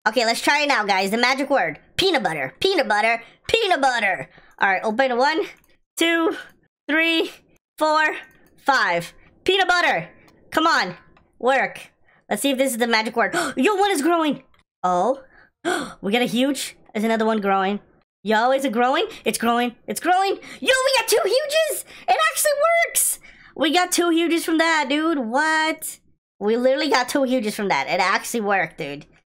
Okay, let's try it now, guys. The magic word. Peanut butter. Peanut butter. Peanut butter. All right, open it. 1, 2, 3, 4, 5. Peanut butter. Come on. Work. Let's see if this is the magic word. Yo, one is growing. Oh. We got a huge. There's another one growing. Yo, is it growing? It's growing. It's growing. Yo, we got 2 huges. It actually works. We got 2 huges from that, dude. What? We literally got 2 huges from that. It actually worked, dude.